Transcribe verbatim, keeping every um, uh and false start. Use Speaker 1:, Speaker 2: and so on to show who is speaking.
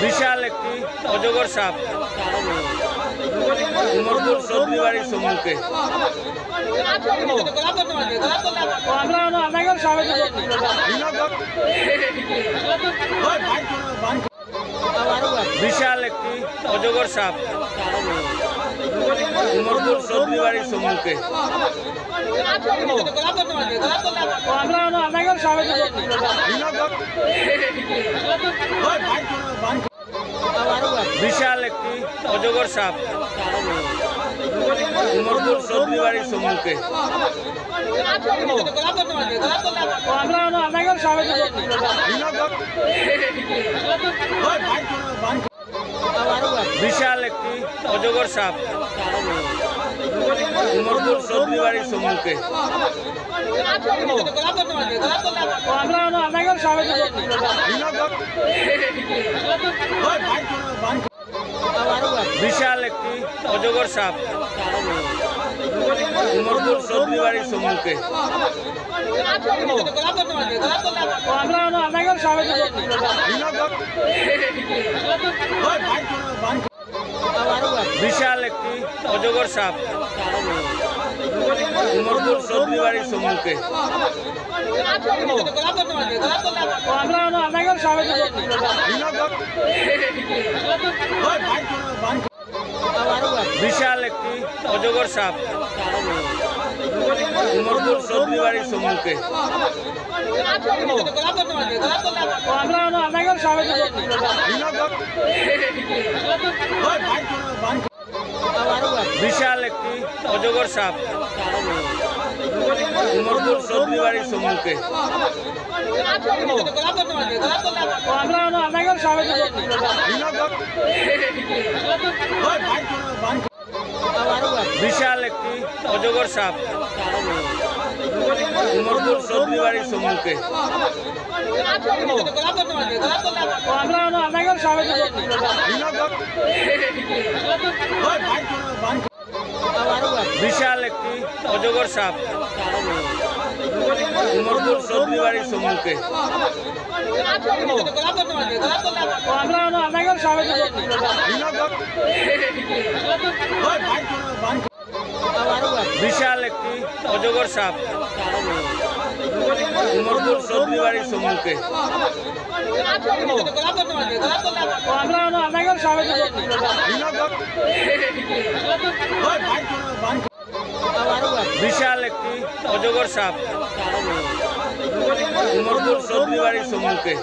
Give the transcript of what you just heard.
Speaker 1: বিশাল একটি অজগর সাপ উমরপুর সবজি বাড়ির সম্মুখে। বিশাল একটি অজগর সাপ উমরপুর সবজি বাড়ির সম্মুখে। বিশাল একটি অজগর সাপ উমরপুর সবজি বাড়ির সম্মুখে। বিশাল একটি অজগর সাপ উমরপুর সবজি বাড়ির সম্মুখে। বিশাল একটি অজগর সাপ উমরপুর সবজি বাড়ির সম্মুখে। বিশাল একটি অজগর সাপ উমরপুর সবজি বাড়ির সম্মুখে। বিশাল একটি অজগর সাপ উমরপুর সবজি বাড়ির সম্মুখে। বিশাল একটি অজগর সাপ উমরপুর সবজি বাড়ির সম্মুখে। বিশাল একটি অজগর সাপ উমরপুর সবজি বাড়ির সম্মুখে। বিশাল একটি অজগর সাপ উমরপুর সবজি বাড়ির সম্মুখে। বিশাল একটি অজগর সাপ উমরপুর সবজি বাড়ির সম্মুখে। বিশাল একটি অজগর সাপ উমরপুর সবজি বাড়ির সম্মুখে।